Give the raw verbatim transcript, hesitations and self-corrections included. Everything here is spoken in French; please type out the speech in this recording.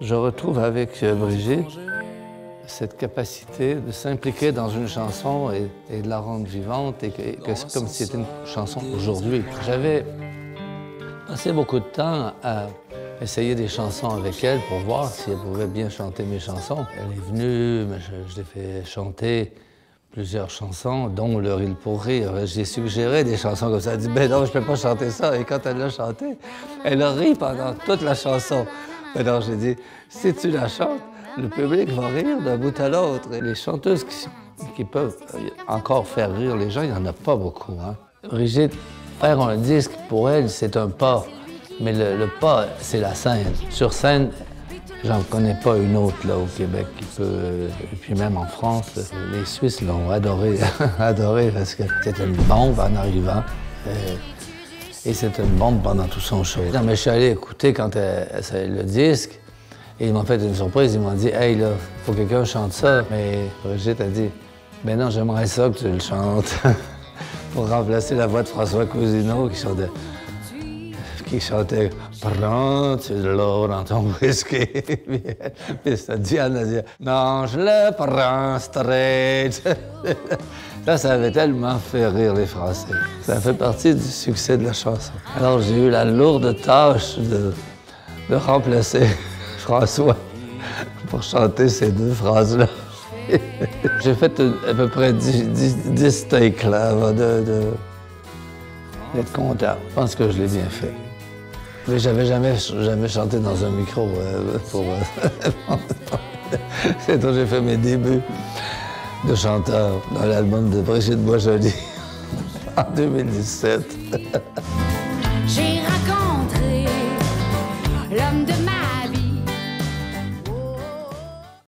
Je retrouve avec Brigitte cette capacité de s'impliquer dans une chanson et, et de la rendre vivante, et que, que c'est comme si c'était une chanson aujourd'hui. J'avais passé beaucoup de temps à essayer des chansons avec elle pour voir si elle pouvait bien chanter mes chansons. Elle est venue, je, je l'ai fait chanter plusieurs chansons, dont Le Rire pour rire. J'ai suggéré des chansons comme ça. Elle a dit « Ben non, je ne peux pas chanter ça ». Et quand elle l'a chanté, elle a ri pendant toute la chanson. Alors j'ai dit « Si tu la chantes, le public va rire d'un bout à l'autre. » Et les chanteuses qui, qui peuvent encore faire rire les gens, il n'y en a pas beaucoup. Hein. Brigitte, faire un disque, pour elle, c'est un pas. Mais le, le pas, c'est la scène. Sur scène, j'en connais pas une autre là au Québec qui peut. Et puis même en France, les Suisses l'ont adoré, adoré parce que c'était une bombe en arrivant. Et, et c'était une bombe pendant tout son show. Non, mais je suis allé écouter quand elle, elle, le disque. Et ils m'ont fait une surprise. Ils m'ont dit « Hey, là, faut que quelqu'un chante ça. » Mais Brigitte a dit « Ben non, j'aimerais ça que tu le chantes. » Pour remplacer la voix de François Cousineau qui chantait. qui chantait « Prends-tu de l'eau dans ton whisky? » Puis ça Diane a dit « Non, je le prends straight. » Ça, ça avait tellement fait rire les Français. Ça fait partie du succès de la chanson. Alors j'ai eu la lourde tâche de, de remplacer François pour chanter ces deux phrases-là. J'ai fait à peu près dix takes là avant de, de, d'être content. Je pense que je l'ai bien fait. Mais j'avais jamais, jamais chanté dans un micro euh, pour... Euh, c'est quand j'ai fait mes débuts de chanteur dans l'album de Brigitte Boisjoli en deux mille dix-sept. J'ai rencontré l'homme de ma